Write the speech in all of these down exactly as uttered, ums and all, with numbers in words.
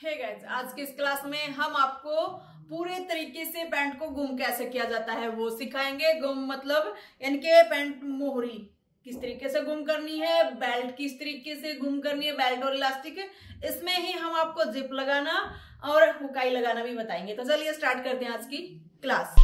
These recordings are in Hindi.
हे गाइस, आज की इस क्लास में हम आपको पूरे तरीके से पैंट को गुम कैसे किया जाता है वो सिखाएंगे। गुम मतलब इनके पैंट मोहरी किस तरीके से गुम करनी है, बेल्ट किस तरीके से गुम करनी है, बेल्ट और इलास्टिक। इसमें ही हम आपको जिप लगाना और हुकाई लगाना भी बताएंगे। तो चलिए स्टार्ट करते हैं आज की क्लास।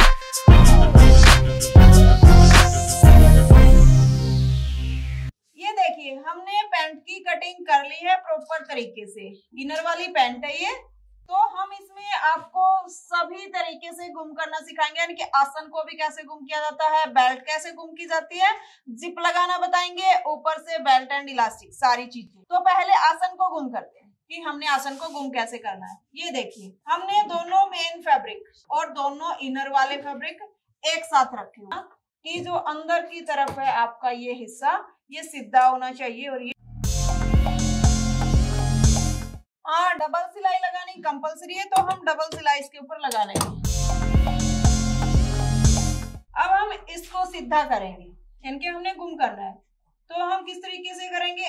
ये देखिए, हमने पैंट की कटिंग कर ली है प्रॉपर तरीके से। इनर वाली पैंट है ये, तो हम इसमें आपको सभी तरीके से गुम करना सिखाएंगे, यानी कि आसन को भी कैसे गुम किया जाता है, बेल्ट कैसे गुम की जाती है, जिप लगाना बताएंगे, ऊपर से बेल्ट एंड इलास्टिक सारी चीजें। तो पहले आसन को गुम करते हैं कि हमने आसन को गुम कैसे करना है। ये देखिए, हमने दोनों मेन फैब्रिक और दोनों इनर वाले फैब्रिक एक साथ रखे हुए कि जो अंदर की तरफ है आपका ये हिस्सा ये सीधा होना चाहिए। और ये हाँ, डबल सिलाई लगानी कंपलसरी है, तो हम डबल सिलाई इसके ऊपर लगा लेंगे। अब हम इसको सीधा करेंगे, इनके हमने गुम करना है, तो हम किस तरीके से करेंगे।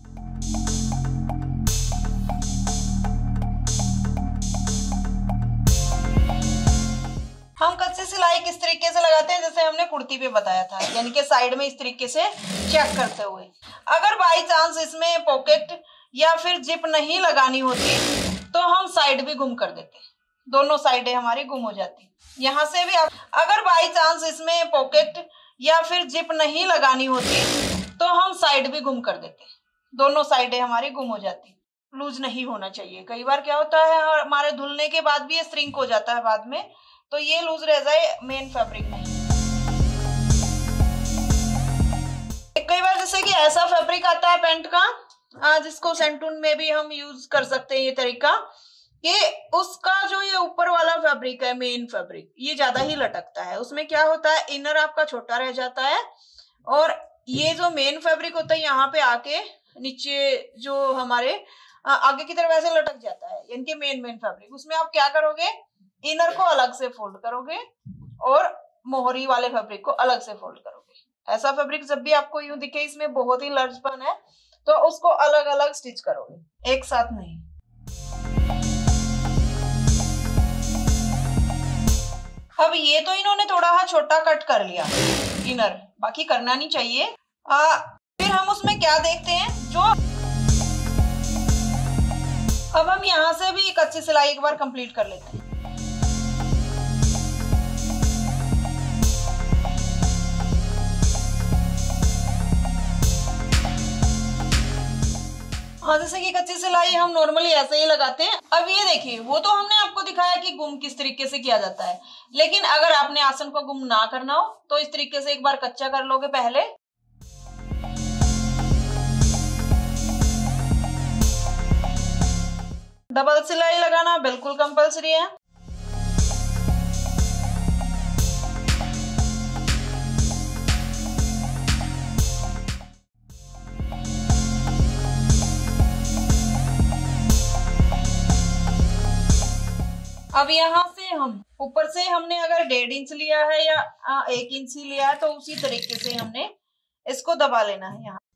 हम कच्ची सिलाई किस तरीके से लगाते हैं, जैसे हमने कुर्ती पे बताया था, यानी कि साइड में इस तरीके से चेक करते हुए। अगर बाई चांस इसमें पॉकेट या फिर जिप नहीं लगानी होती तो हम साइड भी गुम कर देते, दोनों साइडें हमारी गुम हो जाती। यहाँ से भी अगर बाई चांस इसमें पॉकेट या फिर जिप नहीं लगानी होती तो हम साइड भी गुम कर देते, दोनों साइडें हमारी गुम हो जाती। लूज नहीं होना चाहिए। कई बार क्या होता है, हमारे धुलने के बाद भी ये श्रिंक हो जाता है बाद में, तो ये लूज रह जाए मेन फैब्रिक नहीं। कई बार जैसे कि ऐसा फैब्रिक आता है पैंट का, आज इसको सेंटून में भी हम यूज कर सकते हैं। ये तरीका कि उसका जो ये ऊपर वाला फैब्रिक है, मेन फैब्रिक, ये ज्यादा ही लटकता है। उसमें क्या होता है, इनर आपका छोटा रह जाता है और ये जो मेन फैब्रिक होता है यहाँ पे आके नीचे जो हमारे आगे की तरफ ऐसे लटक जाता है, इनके मेन मेन फैब्रिक। उसमें आप क्या करोगे, इनर को अलग से फोल्ड करोगे और मोहरी वाले फैब्रिक को अलग से फोल्ड करोगे। ऐसा फैब्रिक जब भी आपको यूं दिखे इसमें बहुत ही लर्जपन है, तो उसको अलग अलग स्टिच करोगे, एक साथ नहीं। अब ये तो इन्होंने थोड़ा सा छोटा कट कर लिया इनर, बाकी करना नहीं चाहिए। आ, फिर हम उसमें क्या देखते हैं, जो अब हम यहां से भी कच्ची सिलाई एक बार कंप्लीट कर लेते हैं। हाँ, जैसे कि कच्ची सिलाई हम नॉर्मली ऐसे ही लगाते हैं। अब ये देखिए, वो तो हमने आपको दिखाया कि गुम किस तरीके से किया जाता है, लेकिन अगर आपने आसन को गुम ना करना हो तो इस तरीके से एक बार कच्चा कर लोगे पहले। डबल सिलाई लगाना बिल्कुल कंपलसरी है। अब यहाँ से हम ऊपर से हमने अगर डेढ़ इंच लिया है या आ, एक इंच ही लिया है, तो उसी तरीके से हमने इसको दबा लेना है। यहाँ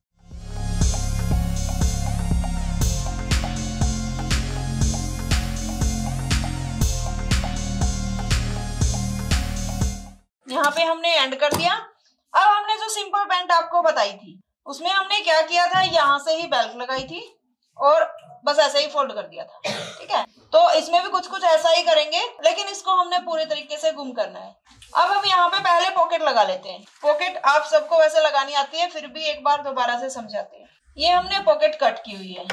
यहाँ पे हमने एंड कर दिया। अब हमने जो सिंपल पैंट आपको बताई थी उसमें हमने क्या किया था, यहाँ से ही बेल्ट लगाई थी और बस ऐसे ही फोल्ड कर दिया था, ठीक है। तो इसमें भी कुछ कुछ ऐसा ही करेंगे, लेकिन इसको हमने पूरे तरीके से गुम करना है। अब हम यहाँ पे पहले पॉकेट लगा लेते हैं। पॉकेट आप सबको वैसे लगानी आती है, फिर भी एक बार दोबारा से समझाते हैं। ये हमने पॉकेट कट की हुई है।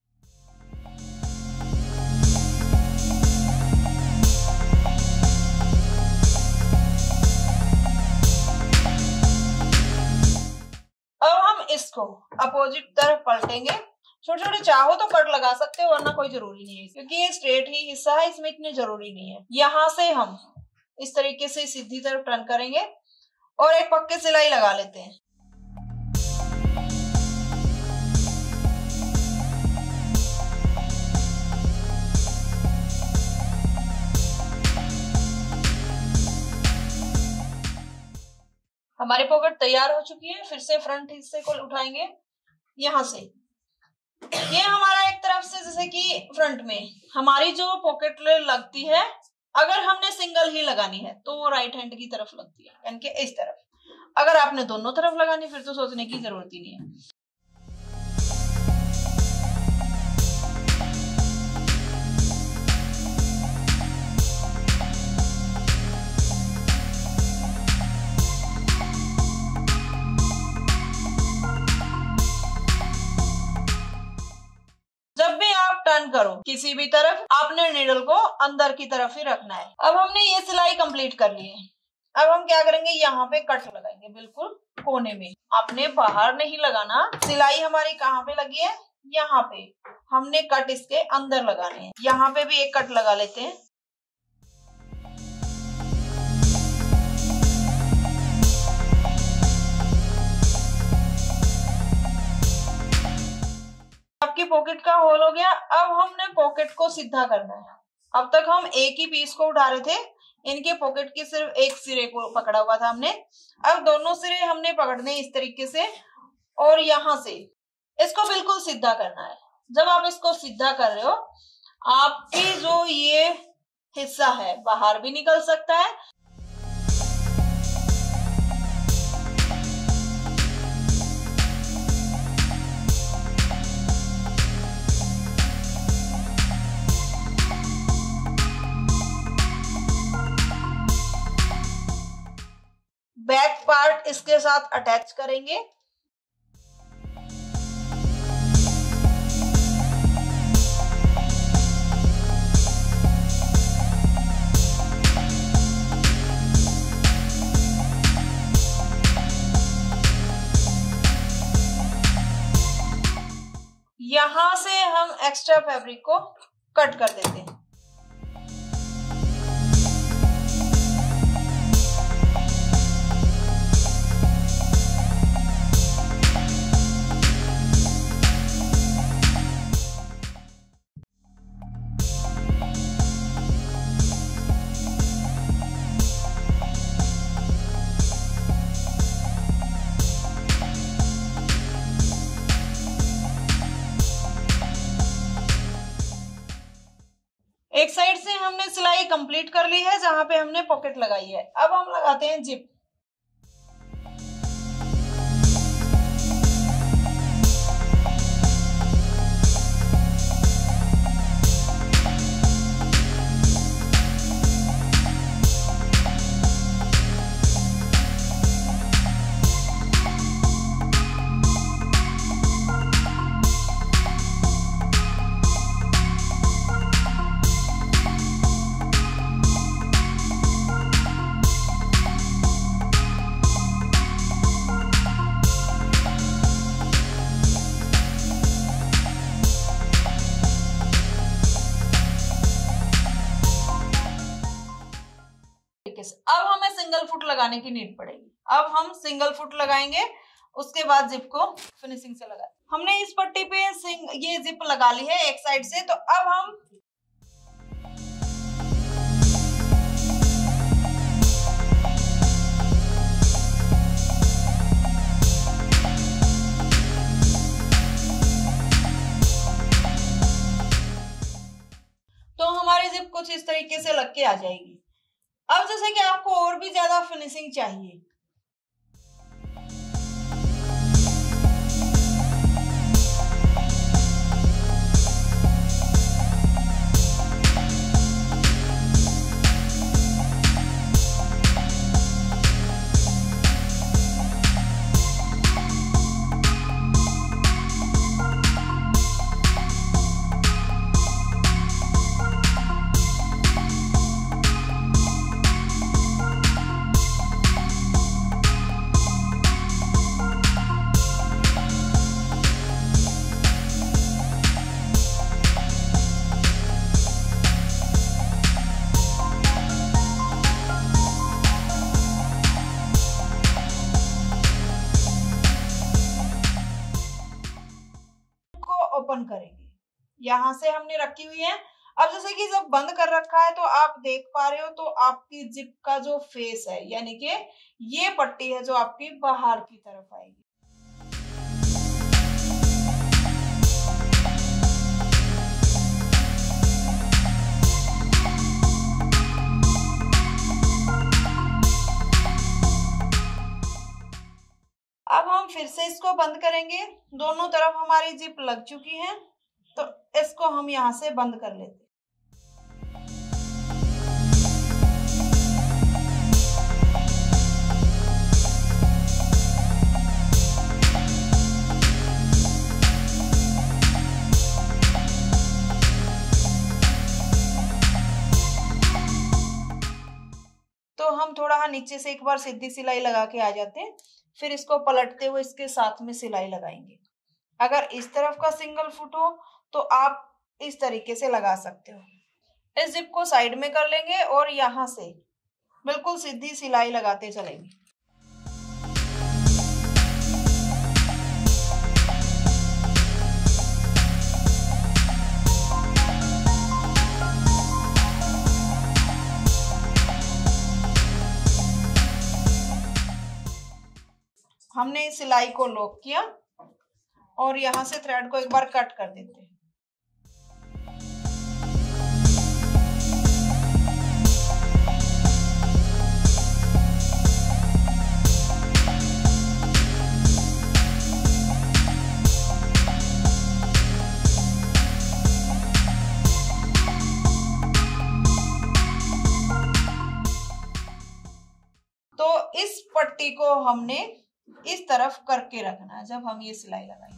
अब हम इसको अपोजिट तरफ पलटेंगे। छोटे छोटे चाहो तो कट लगा सकते हो, वरना कोई जरूरी नहीं है, क्योंकि ये स्ट्रेट ही हिस्सा है, इसमें इतने जरूरी नहीं है। यहाँ से हम इस तरीके से सीधी तरफ टर्न करेंगे और एक पक्के सिलाई लगा लेते हैं। हमारी पॉकेट तैयार हो चुकी है। फिर से फ्रंट हिस्से को उठाएंगे यहाँ से, ये हमारा एक तरफ से जैसे कि फ्रंट में हमारी जो पॉकेट लगती है, अगर हमने सिंगल ही लगानी है तो वो राइट हैंड की तरफ लगती है, यानी कि इस तरफ। अगर आपने दोनों तरफ लगानी फिर तो सोचने की जरूरत ही नहीं है। जब भी आप टर्न करो किसी भी तरफ, आपने नीडल को अंदर की तरफ ही रखना है। अब हमने ये सिलाई कंप्लीट कर ली है। अब हम क्या करेंगे, यहाँ पे कट लगाएंगे बिल्कुल कोने में। आपने बाहर नहीं लगाना। सिलाई हमारी कहाँ पे लगी है, यहाँ पे। हमने कट इसके अंदर लगाने हैं। यहाँ पे भी एक कट लगा लेते हैं। आपकी पॉकेट का होल हो गया। अब हमने पॉकेट को सीधा करना है। अब तक हम एक ही पीस को उठा रहे थे, इनके पॉकेट के सिर्फ एक सिरे को पकड़ा हुआ था हमने। अब दोनों सिरे हमने पकड़ने इस तरीके से, और यहां से इसको बिल्कुल सीधा करना है। जब आप इसको सीधा कर रहे हो, आपकी जो ये हिस्सा है बाहर भी निकल सकता है। बैक पार्ट इसके साथ अटैच करेंगे। यहां से हम एक्स्ट्रा फैब्रिक को कट कर देते हैं। एक साइड से हमने सिलाई कंप्लीट कर ली है जहां पे हमने पॉकेट लगाई है। अब हम लगाते हैं जिप। अब हमें सिंगल फुट लगाने की नीड पड़ेगी। अब हम सिंगल फुट लगाएंगे, उसके बाद जिप को फिनिशिंग से लगा। हमने इस पट्टी पे ये जिप लगा ली है एक साइड से, तो अब हम तो हमारी जिप कुछ इस तरीके से लग के आ जाएगी। अब जैसे कि आपको और भी ज्यादा फिनिशिंग चाहिए, ओपन करेंगे। यहां से हमने रखी हुई है। अब जैसे कि जब बंद कर रखा है तो आप देख पा रहे हो, तो आपकी जिप का जो फेस है, यानी कि ये पट्टी है जो आपकी बाहर की तरफ आएगी। इसको बंद करेंगे। दोनों तरफ हमारी जिप लग चुकी है, तो इसको हम यहाँ से बंद कर लेते हैं। तो हम थोड़ा नीचे से एक बार सीधी सिलाई लगा के आ जाते हैं, फिर इसको पलटते हुए इसके साथ में सिलाई लगाएंगे। अगर इस तरफ का सिंगल फुट हो तो आप इस तरीके से लगा सकते हो। इस जिप को साइड में कर लेंगे और यहाँ से बिल्कुल सीधी सिलाई लगाते चलेंगे। हमने इस सिलाई को लॉक किया और यहाँ से थ्रेड को एक बार कट कर देते हैं। तो इस पट्टी को हमने इस तरफ करके रखना है जब हम ये सिलाई लगाएंगे।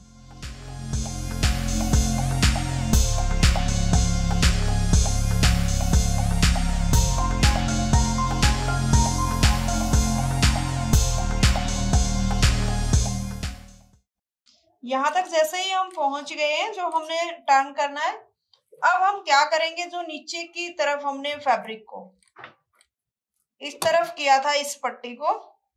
यहाँ तक जैसे ही हम पहुंच गए हैं जो हमने टर्न करना है, अब हम क्या करेंगे, जो नीचे की तरफ हमने फैब्रिक को इस तरफ किया था, इस पट्टी को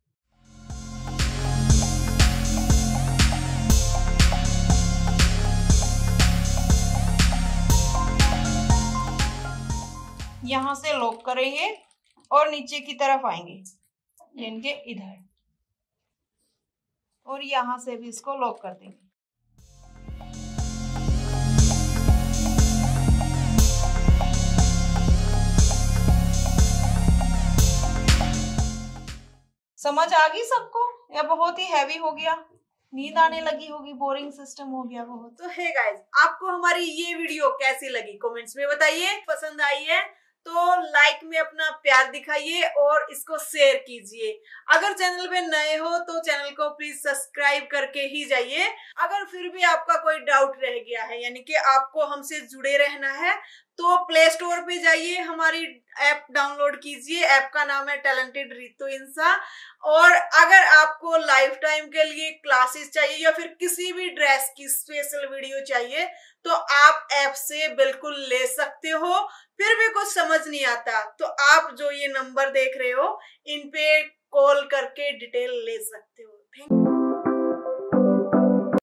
यहाँ से लॉक करेंगे और नीचे की तरफ आएंगे इनके इधर, और यहाँ से भी इसको लॉक कर देंगे। समझ आ गई सबको या बहुत ही हैवी हो गया? नींद आने लगी होगी, बोरिंग सिस्टम हो गया बहुत। तो हे गाइस, आपको हमारी ये वीडियो कैसी लगी कमेंट्स में बताइए। पसंद आई है तो लाइक में अपना प्यार दिखाइए और इसको शेयर कीजिए। अगर चैनल पे नए हो तो चैनल को प्लीज सब्सक्राइब करके ही जाइए। अगर फिर भी आपका कोई डाउट रह गया है, यानी कि आपको हमसे जुड़े रहना है, तो प्ले स्टोर पे जाइए, हमारी ऐप डाउनलोड कीजिए। ऐप का नाम है टैलेंटेड रितु इंसा। और अगर आपको लाइफ टाइम के लिए क्लासेस चाहिए या फिर किसी भी ड्रेस की स्पेशल वीडियो चाहिए तो आप ऐप से बिल्कुल ले सकते हो। फिर भी कुछ समझ नहीं आता तो आप जो ये नंबर देख रहे हो इन पे कॉल करके डिटेल ले सकते हो। Thank you.